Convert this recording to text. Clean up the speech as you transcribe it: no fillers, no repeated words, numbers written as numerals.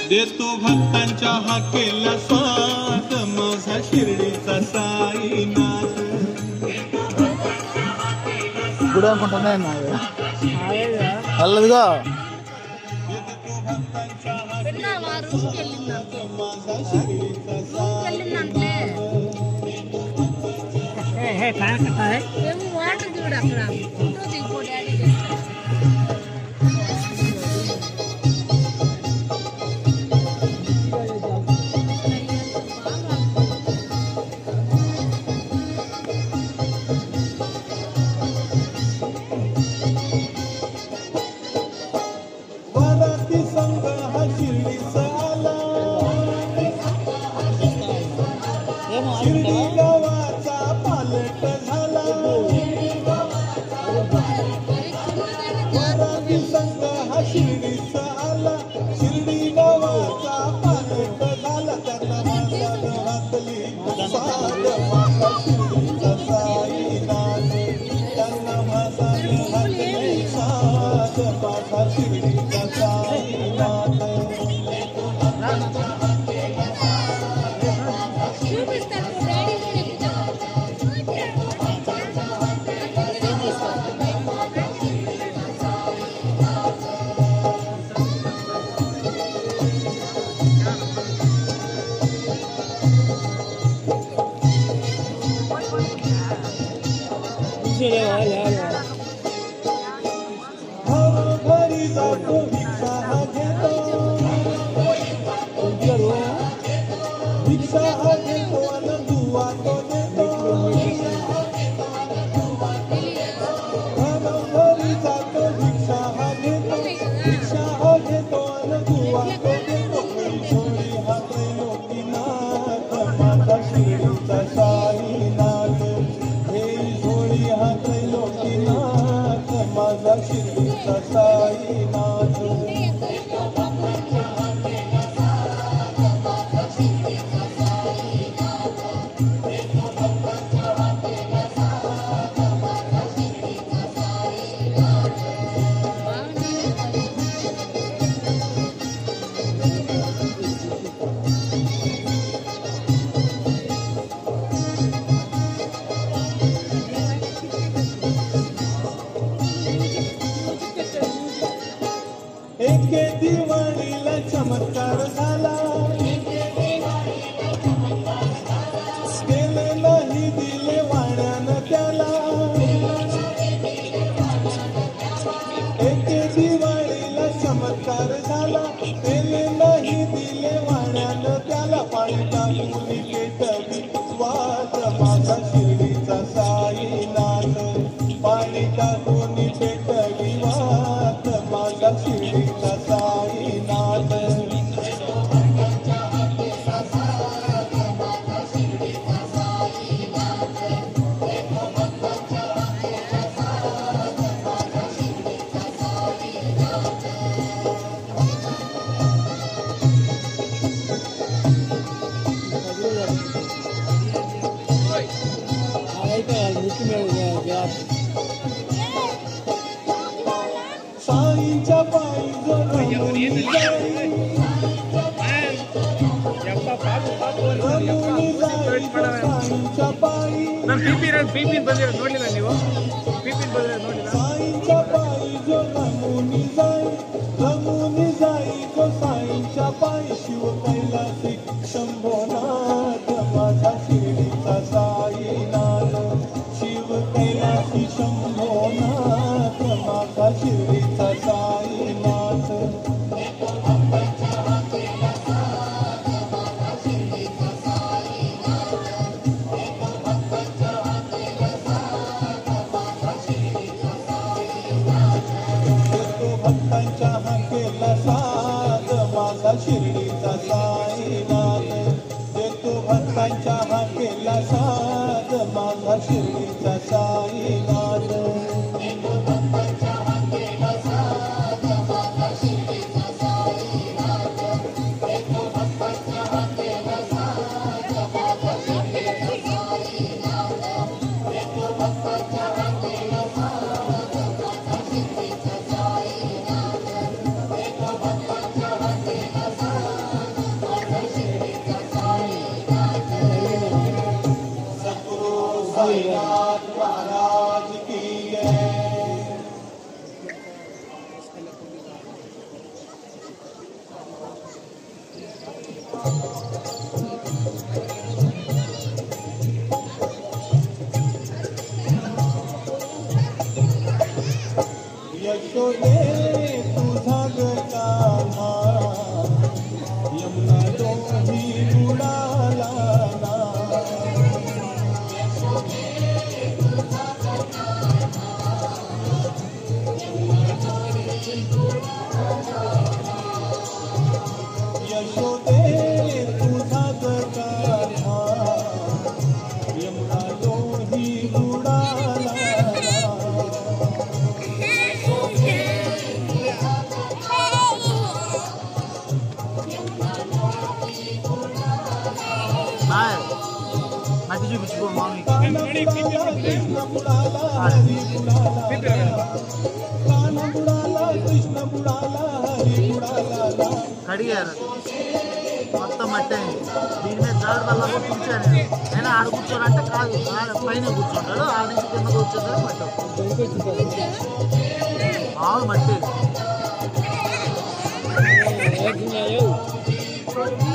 देतो भक्तांच्या हाकेला स्वाद माझा शिर्डीचा साईनाथ. గుడి అనుకుంటున్నా అల్లదిగా వాటర్ చూడు అక్కడ ఫోటో దిగిపో డాడీ. शिर्डी गावाचा पालट झाला. वराती संघ हा शिर्डीचा आला. शिर्डी गावाचा पालट झाला. त्यांना मासाद घातली साध माझा शिर्डीचा साईनाथ. त्यांना मासाद घातली साध माझा शिर्डीचा साईनाथ. घरी जातो भिक्षा घेतो. भिक्षा घेतो आणि दुवा तो देतो. घरी जातो भिक्षा घेतो. भिक्षा घेतो आणि दुवा तो देतो. थोडी हात लोकीनाथ माझा शिर्डीचा साईनाथ. हे थोडी हात लोकीनाथ माझा शिर्डीचा साईनाथ. एके दिवाळीला चमत्कार झाला. केले नाही दिले वाण्यानं त्याला. एके दिवाळीला चमत्कार झाला. केले नाही दिले वाण्यानं त्याला. पाणी टाकून पेटली वाट माझा शिर्डीचा साईनाथ. पाणी टाकून पेटली वाट माझा शिर्डीचा साईनाथ. साईच्या पायी जो रमून जाई. साईच्या पायी साईच्या पायी जो रमून जाई. रमून जाई जो साईच्या पायी. शिव कैलासी शंभोनाथ माझा शिर्डीचा साईनाथ. शिव कैलासी शंभोनाथ माझा शिर्डीचा साईनाथ. देतो भक्तांच्या हाकेला साध माझा शिर्डीचा साईनाथ. देतो भक्तांच्या हाकेला साध माझा शिर्डीचा साईनाथ. यशोदे तुझा गकामा यमुना दोही बुडाला ना यशोदे तुझा गकामा यमुना दोही बुडाला माती చూపించుకో మామీ कृष्ण बुडाला हरी बुडाला कान बुडाला कृष्ण बुडाला हरी बुडाला కడిగారు మొత్తం మట్టి అయింది. దీని మీద జాడు వల్ల కూర్చోను నేను ఆడ కూర్చోనంటే కాదు ఆడ పైన కూర్చుంటాడు ఆడ నుంచి కింద కూర్చుంటాడు మట్టి మామూలు మట్టి